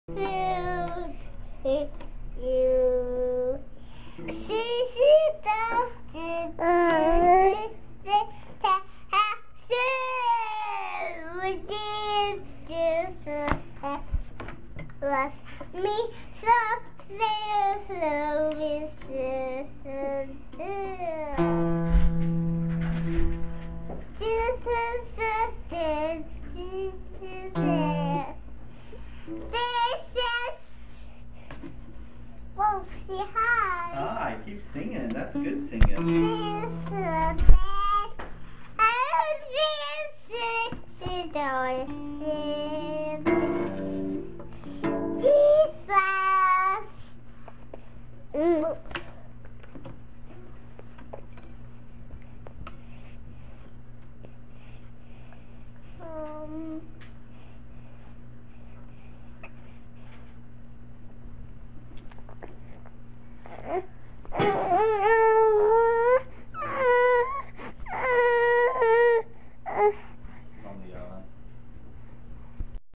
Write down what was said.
Me so slow with this Whoa, say hi. Hi, keep singing. That's good singing. This